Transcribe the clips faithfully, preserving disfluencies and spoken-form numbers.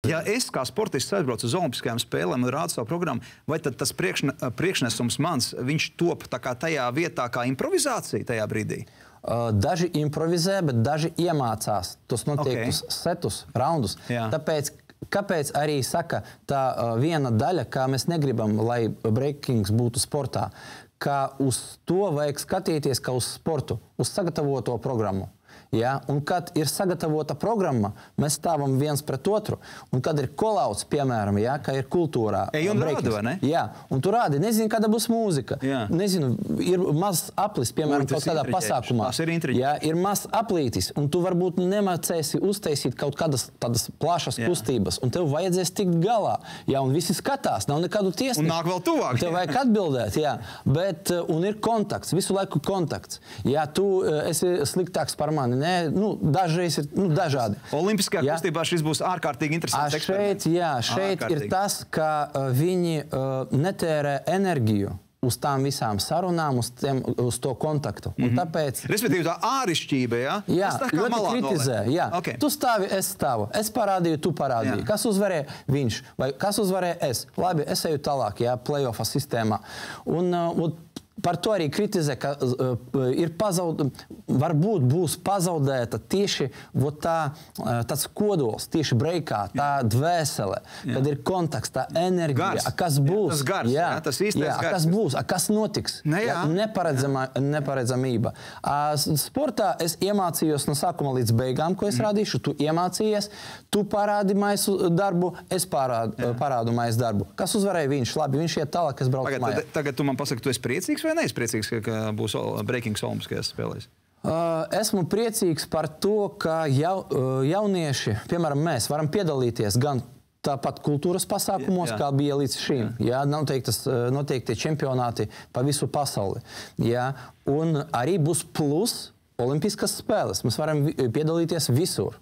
Ja es kā sportists aizbraucu uz Olimpiskajām spēlēm un rādu savu programmu, vai tad tas priekšne, priekšnesums mans, viņš top tā kā tajā vietā kā improvizācija tajā brīdī? Daži improvizē, bet daži iemācās tos noteiktus okay. setus, raundus. Jā. Tāpēc, kāpēc arī saka tā viena daļa, kā mēs negribam, lai breakings būtu sportā, ka uz to vajag skatīties kā uz sportu, uz sagatavoto programmu. Ja? Un kad ir sagatavota programma, mēs stāvam viens pret otru. Un kad ir kolauts, piemēram, ja? Kā ir kultūrā. Ej un rādi, vai ne? Jā, un tu rādi, nezinu, kāda būs mūzika. Jā. Nezinu, ir mazs aplis, piemēram, kaut kādā pasākumā. Tas ir intriģēši. Jā, ir mazs aplītis, un tu varbūt nemācēsi uztaisīt kaut kādas tādas plašas jā. Kustības, un tev vajadzēs tikt galā. Jā, un visi skatās, nav nekādu tiesnešu. Un nāk vēl tuvāk. Tev vajag atbildēt, jā. Bet, un ir kontakts, visu laiku kontakts. Jā, tu esi sliktāks par mani. Nē, nu, dažreiz ir nu, dažādi. Olimpiskajā jā. Kustībā šis būs ārkārtīgi interesants eksperiments. Šeit, jā, šeit ārkārtīgi. Ir tas, ka uh, viņi uh, netērē enerģiju uz tām visām sarunām, uz, tiem, uz to kontaktu. Mm-hmm. Un tāpēc... Respektīvi tā ārišķība, jā? Jā, tā ļoti kritizē. Jā. Okay. Tu stāvi, es stāvu. Es parādīju, tu parādīji. Jā. Kas uzvarēja? Viņš. Vai kas uzvarēja? Es. Labi, es eju tālāk, jā, play-offa sistēmā. Un, uh, un par to arī kritizē, ka uh, ir pazaud... varbūt būs pazaudēta tieši tā, uh, tāds kodols, tieši breikā, tā jā. Dvēsele, jā. Kad ir kontakts, tā enerģija, gars. A, kas būs. Jā, tas gars, jā. Jā, tas īstais jā, gars. Kas būs, a, kas notiks. Ne, jā. Jā, neparedzama, neparedzamība. A, sportā es iemācījos no sākuma līdz beigām, ko es mm. rādīšu. Tu iemācījies, tu parādi maisu darbu, es parādu, parādu maisu darbu. Kas uzvarēja viņš? Labi, viņš iet tālāk, es braucu tagad, mājā. Tagad tu man pasaki, tu esi priecīgs vai neesi priecīgs, ka, ka būs breakings olimpiskajās spēlēs? Uh, esmu priecīgs par to, ka jau, uh, jaunieši, piemēram, mēs varam piedalīties gan tāpat kultūras pasākumos, jā, jā. Kā bija līdz šim. Jā. Jā, noteiktas, noteikti čempionāti pa visu pasauli. Jā. Un arī būs plus olimpiskas spēles. Mēs varam piedalīties visur.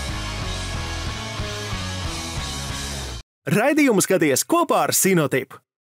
Raidījumu skaties kopā ar Sinotipu.